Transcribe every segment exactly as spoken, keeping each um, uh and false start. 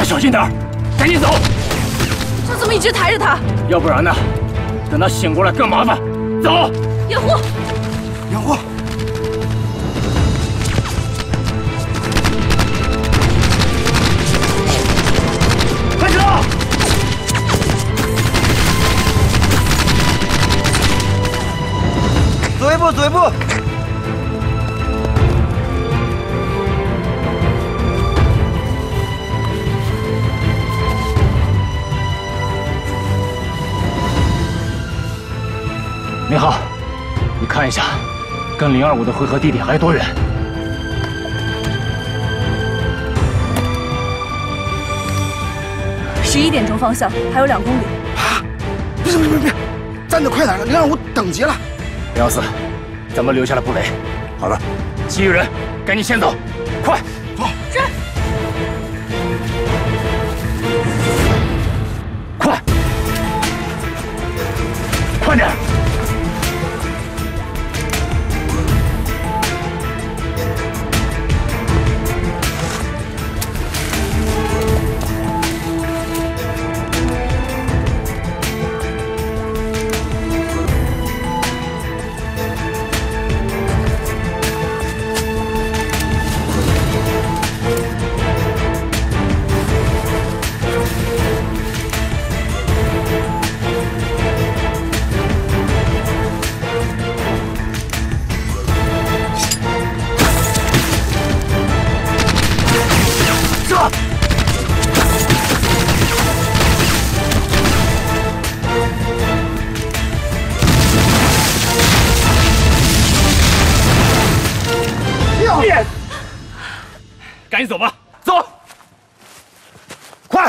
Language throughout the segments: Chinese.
小心点儿，赶紧走！ 这怎么一直抬着他？ 要不然呢，等他醒过来更麻烦。走！ 掩护！ 掩护！ 快走！ 走一步，走一步。 你好，你看一下，跟零二五的汇合地点还有多远？ 十一点钟方向还有两公里。 啊！不行不行不行，站得快点，零二五等急了。 零幺四，咱们留下来布雷。 好的， 其余人赶紧先走，快走！ 是。 快，快点！ 赶紧走吧，走！ 快！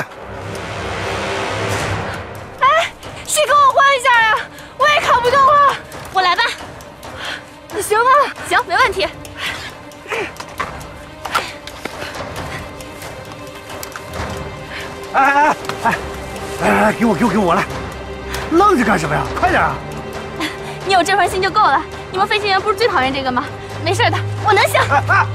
哎，谁跟我换一下呀？我也扛不动了。 我来吧。 你行吗？ 行，没问题。 哎哎哎哎哎哎！给我给我给我来！愣着干什么呀？快点啊！ 你有这份心就够了。你们飞行员不是最讨厌这个吗？没事的，我能行。 哎哎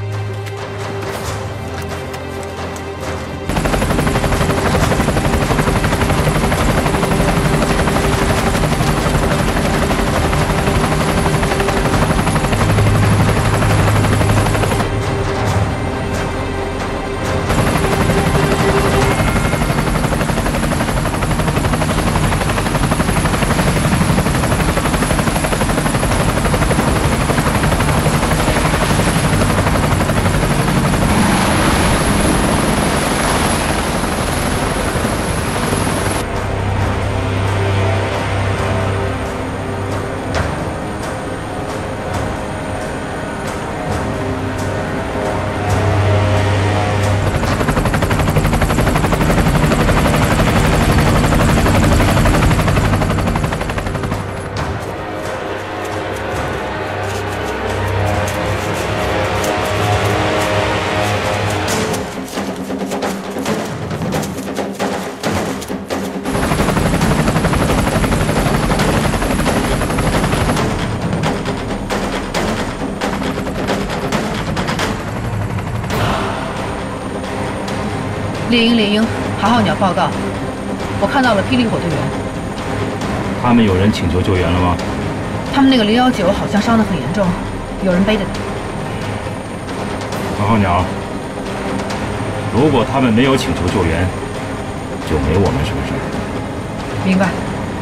猎鹰，猎鹰，好好鸟报告，我看到了霹雳火队员。 他们有人请求救援了吗？ 他们那个零幺九好像伤得很严重，有人背着他。 好好鸟，如果他们没有请求救援，就没我们什么事儿。 明白。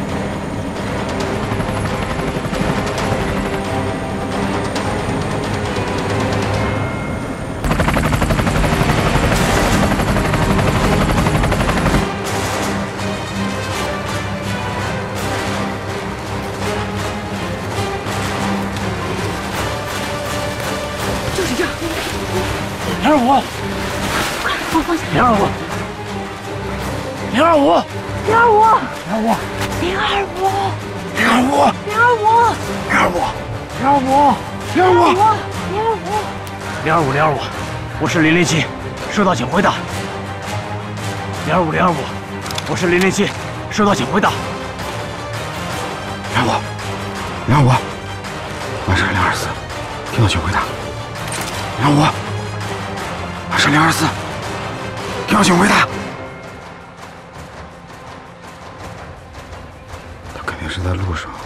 零二五， 放放下。 零二五，零二五， 零二五， 零二五， 零二五， 零二五， 零二五， 零二五， 零二五， 零二五， 零二五， 零二五，零二五，我是零零七，收到请回答。零二五，零二五，我是零零七，收到请回答。 零二五，零二五，我是零二四，听到请回答。零二五。 我是零二四，听到请回答。 是在路上。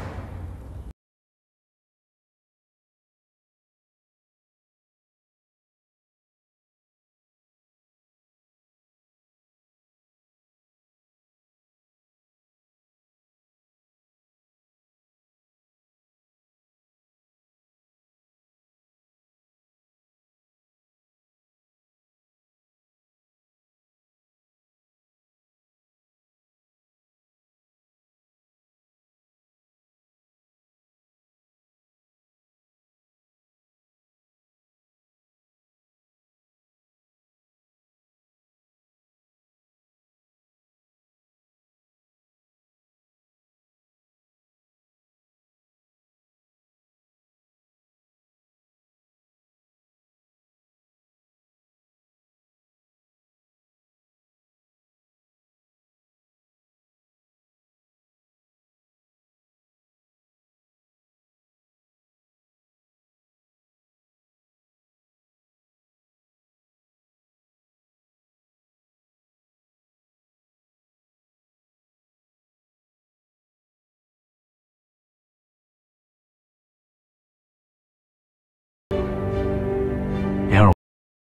莲儿，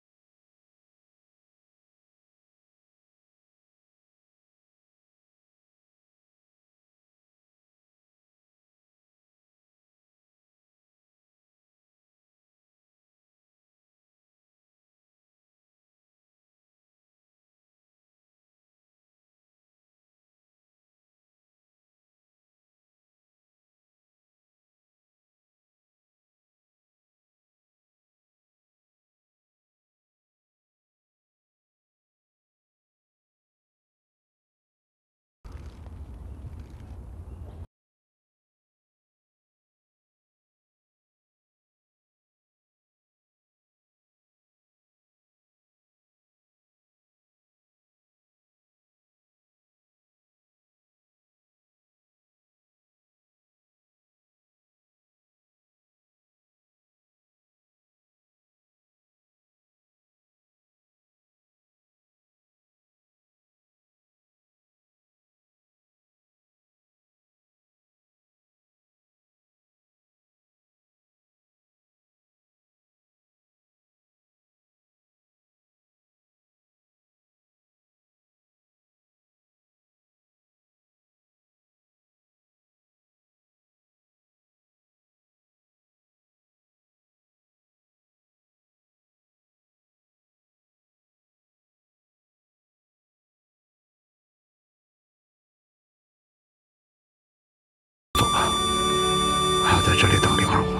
走吧，还要在这里等灵儿我。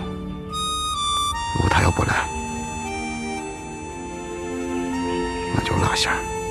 如果他要不来，那就落下。